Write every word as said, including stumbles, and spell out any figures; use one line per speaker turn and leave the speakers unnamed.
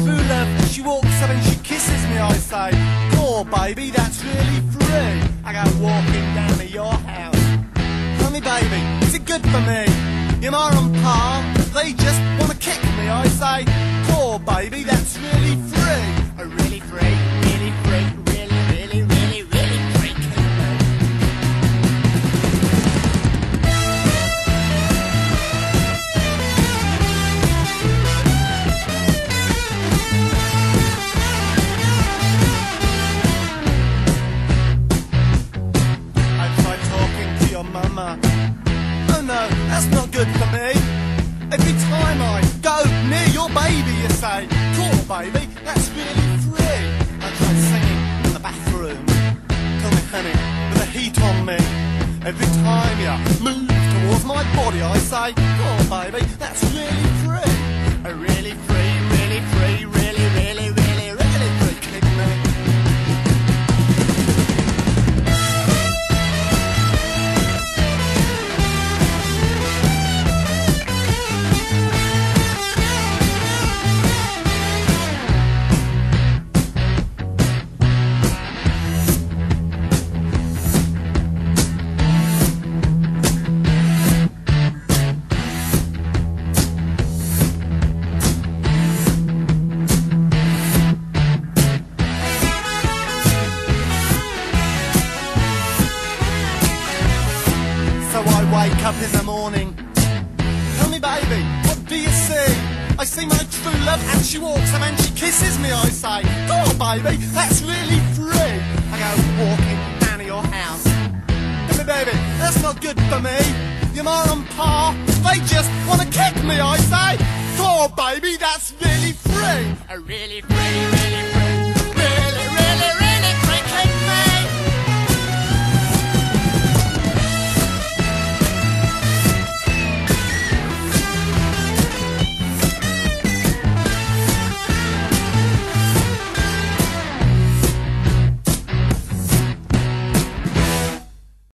true love. She walks up and she kisses me, I say, "Oh baby, that's really free." I go walking down to your house. Tell me baby, is it good for me? Your mom and pa, they just wanna kick me, I say, "Oh baby, that's really free." Oh really free, really free, really, really, really, really free. Mama. Oh no, that's not good for me. Every time I go near your baby, you say, "Cool baby, that's really free." I try singing in the bathroom, tell me honey, with the heat on me. Every time you move towards my body, I say, "Cool baby, that's really free." Oh really free, really free, really, really, really, really free. Kick me. So I wake up in the morning. Tell me baby, what do you see? I see my true love and she walks up and she kisses me, I say, "Oh baby, that's really free." I go walking down to your house. Tell me baby, that's not good for me. Your mom and pa, they just wanna kick me, I say, "Oh baby, that's